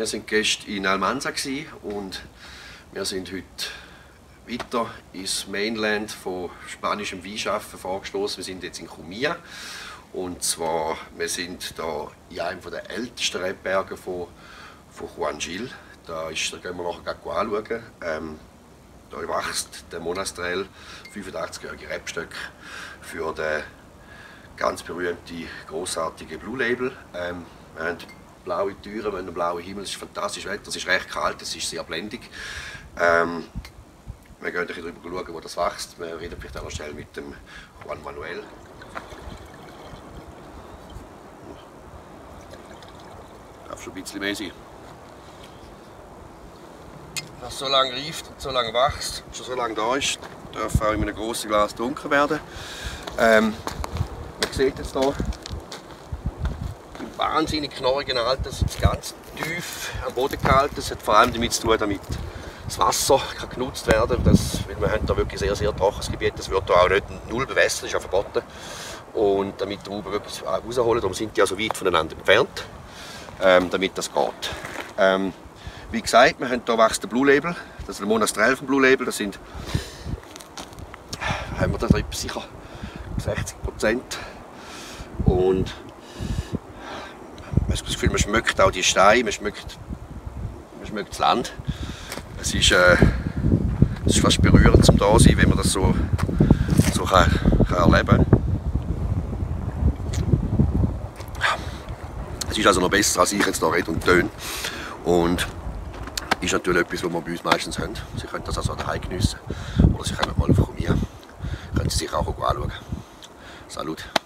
Wir sind gestern in Almansa und wir sind heute weiter ins Mainland von spanischem Weinschaffen vorgestoßen. Wir sind jetzt in Jumilla. Und zwar, wir sind da in einem der ältesten Rebberge von Juan Gil. Da gehen wir nachher anschauen. Da wächst der Monastrell, 85-jährige Rebstöck, für den ganz berühmten, großartigen Blue Label. Wir haben blaue Türen, wir haben einen blauen Himmel, es ist fantastisches Wetter, es ist recht kalt, es ist sehr blendig. Wir gehen ein bisschen darüber schauen, wo das wächst. Wir reden vielleicht auch noch schnell mit dem Juan Manuel. Darf schon ein bisschen mehr sein. Was so lange reift und so lange wächst, schon so lange da ist, darf auch in einem grossen Glas dunkel werden. Man sieht jetzt hier im wahnsinnig knorrigen Alter, es ist ganz tief am Boden gehalten. Das hat vor allem damit zu tun, damit das Wasser kann genutzt werden kann. Weil wir haben hier wirklich sehr trockenes Gebiet, das wird hier auch nicht null bewässert, das ist auch verboten. Und damit die Trauben wirklich rausholen, darum sind die ja so weit voneinander entfernt, damit das geht. Wie gesagt, wir haben hier wächst der Blue Label, das ist der Monastrell vom Blue Label, das sind, haben wir da sicher 60%. Und man hat das Gefühl, man schmeckt auch die Steine, man schmeckt das Land. Es ist fast berührend zum da sein, wenn man das so kann erleben kann. Es ist also noch besser, als ich jetzt hier rede und töne. Und ist natürlich etwas, was wir bei uns meistens haben. Sie können das also daheim geniessen oder Sie können mal auf Jumilla. Können Sie sich auch anschauen. Salut!